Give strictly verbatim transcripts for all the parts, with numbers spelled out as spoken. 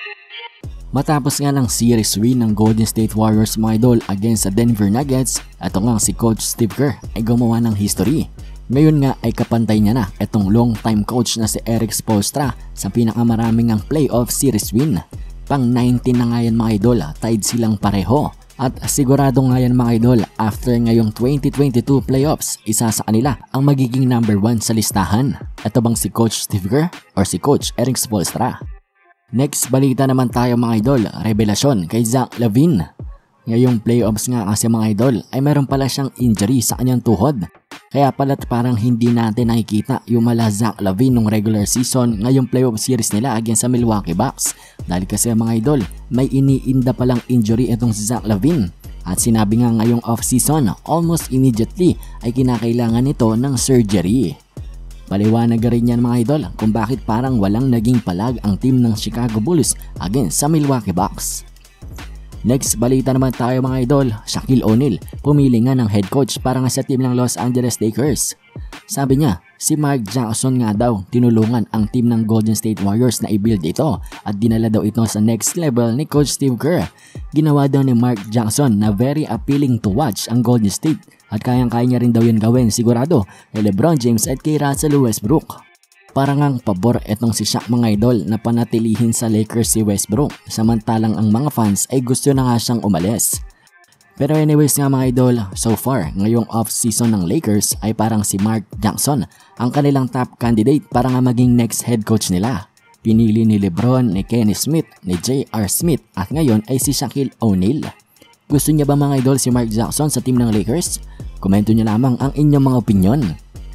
Matapos nga ng series win ng Golden State Warriors mga idol against sa Denver Nuggets, ito nga si Coach Steve Kerr ay gumawa ng history. Ngayon nga ay kapantay niya na itong long time coach na si Erik Spoelstra sa pinakamaraming ang playoff series win. Pang nineteen na nga yan mga idol, tied silang pareho. At sigurado nga yan mga idol, after ngayong twenty twenty-two playoffs, isa sa kanila ang magiging number one sa listahan. Ito bang si Coach Steve Kerr or si Coach Erik Spoelstra? Next balita naman tayo mga idol, revelasyon kay Zach LaVine. Ngayong playoffs nga kasi mga idol ay meron pala siyang injury sa kanyang tuhod. Kaya pala't parang hindi natin nakikita yung mala Zach LaVine nung regular season ngayong playoff series nila against sa Milwaukee Bucks. Dahil kasi mga idol, may iniinda palang injury itong si Zach LaVine. At sinabi nga ngayong off-season, almost immediately ay kinakailangan nito ng surgery. Paliwanag rin yan mga idol kung bakit parang walang naging palag ang team ng Chicago Bulls against sa Milwaukee Bucks. Next balita naman tayo mga idol, Shaquille O'Neal pumili nga ng head coach para nga sa team ng Los Angeles Lakers. Sabi niya, si Mark Jackson nga daw tinulungan ang team ng Golden State Warriors na i-build ito at dinala daw ito sa next level ni Coach Steve Kerr. Ginawa daw ni Mark Jackson na very appealing to watch ang Golden State at kayang-kaya niya rin daw yun gawin sigurado kay LeBron James at kay Russell Westbrook. Parang ang pabor etong si Shaq mga idol na panatilihin sa Lakers si Westbrook samantalang ang mga fans ay gusto na nga siyang umalis. Pero anyways nga mga idol, so far ngayong off-season ng Lakers ay parang si Mark Jackson ang kanilang top candidate para nga maging next head coach nila. Pinili ni LeBron, ni Kenny Smith, ni J R Smith at ngayon ay si Shaquille O'Neal. Gusto niya ba mga idol si Mark Jackson sa team ng Lakers? Komento niyo lamang ang inyong mga opinyon.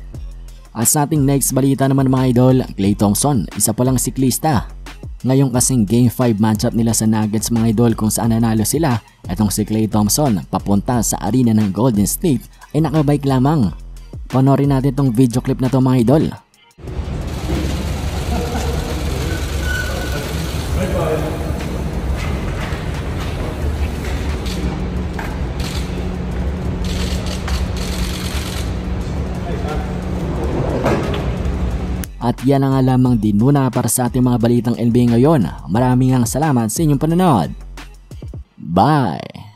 At sa ating next balita naman mga idol, Klay Thompson, isa palang siklista. Ngayon kasing game five matchup nila sa Nuggets mga idol kung saan nanalo sila, etong si Klay Thompson papunta sa arena ng Golden State ay nakabike lamang. Panoorin natin tong video clip na to mga idol. At yan na nga lamang din muna para sa ating mga balitang N B A ngayon. Maraming ang salamat sa inyong panonood. Bye!